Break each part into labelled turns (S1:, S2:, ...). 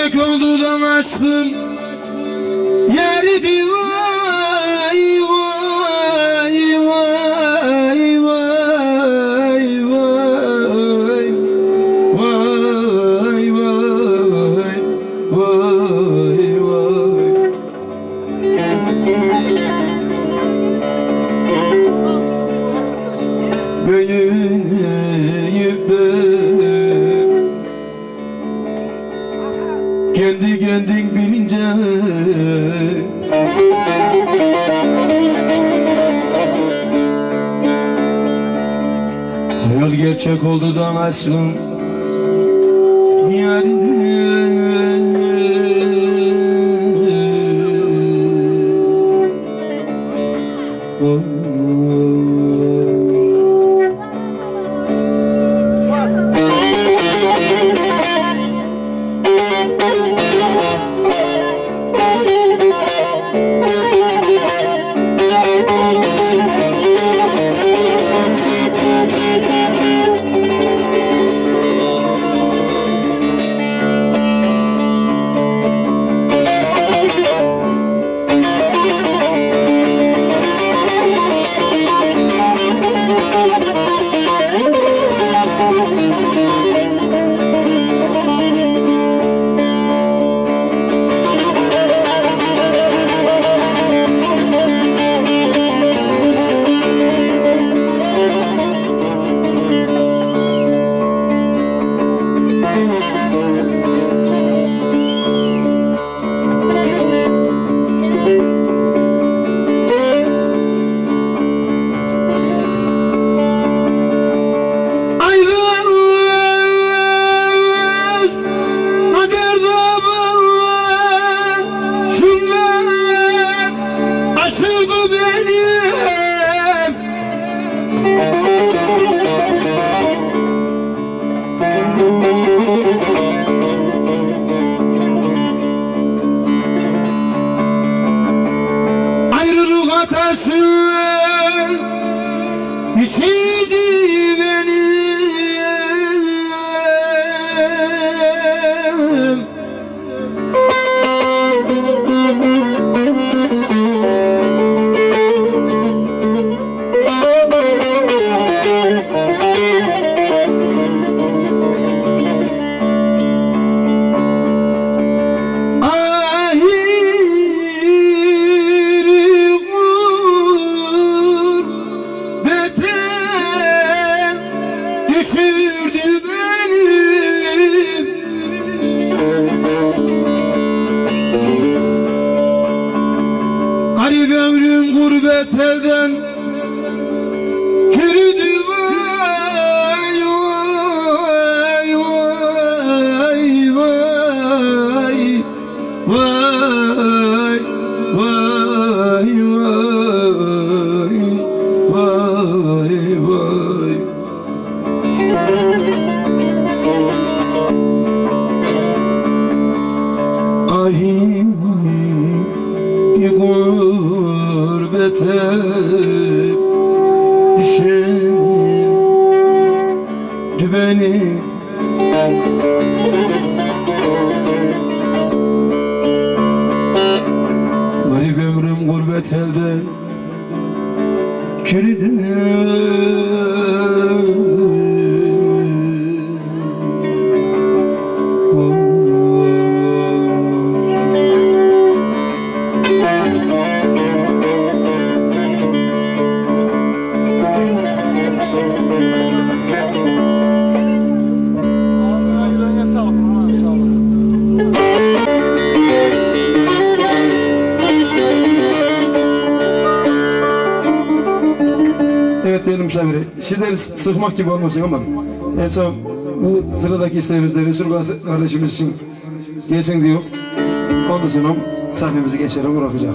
S1: gerçek oldudan aşkın yeridi vay vay vay vay vay vay vay vay vay. Büyüyüp de kendi kendin bilince hayal gerçek oldu da aşkın yerinde. Biçildi benim garip ömrüm gurbet elden çürüdü vay vay vay vay vay vay vay vay. Ahim bir gurbete düşen düveni garip ömrüm gurbet elden çürüdü. Evet değerli misafiri, sizleri sıkmak gibi olmasın ama en son bu sıradaki isteğimizde Resul kardeşimiz için gelsin diyor. Ondan sonra sahnemizi gençlere bırakacak.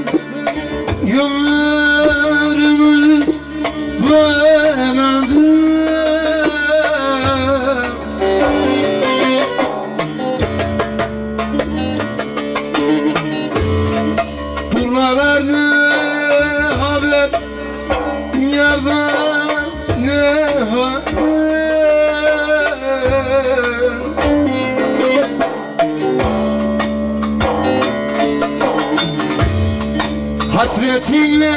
S1: yollarımız bağlandı. Turnalar ne haber, yardan ne haber. Hasretinle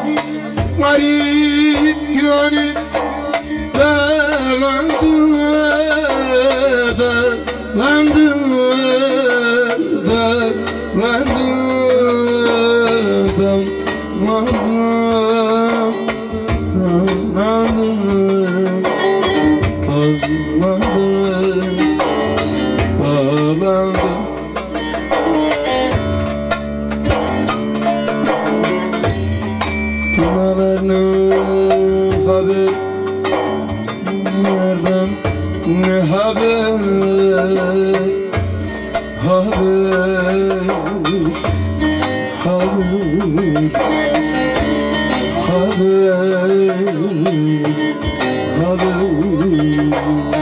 S1: garip gönül dağlandı, dağlandı, dağlandı, dağlandı. Turnalarını haber, nereden ne haber, haber, haber, haber, haber.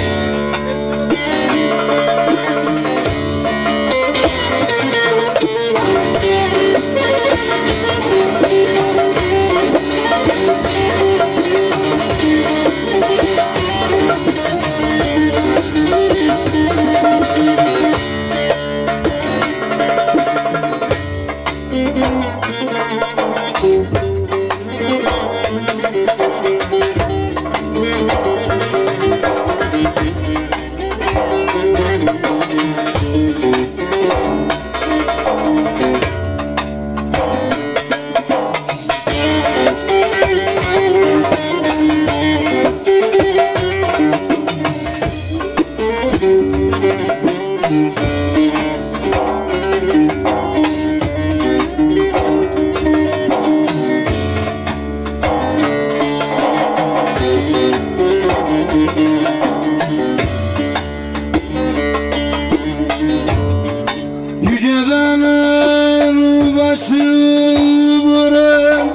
S1: Yüceden başı vuran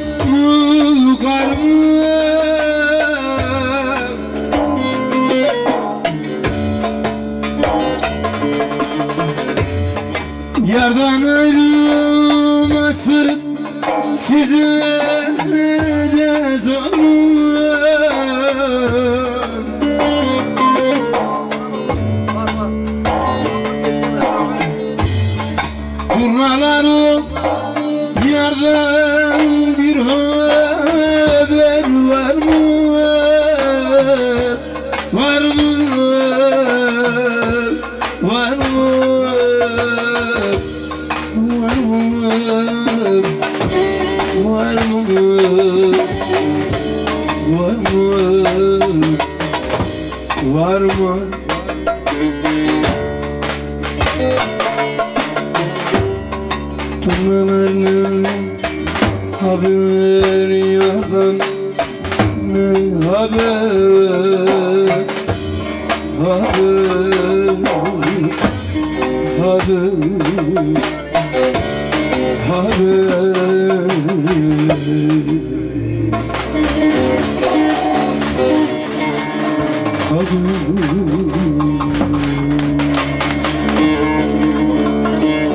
S1: yukarı, yerden ayrılması size de zor. Turnaları yerden bir haber var mı? Var mı? Var mı? Var mı? Var mı? Var mı? Var mı? Turnalarının haber, yardan ne haber, haber, haber, haber.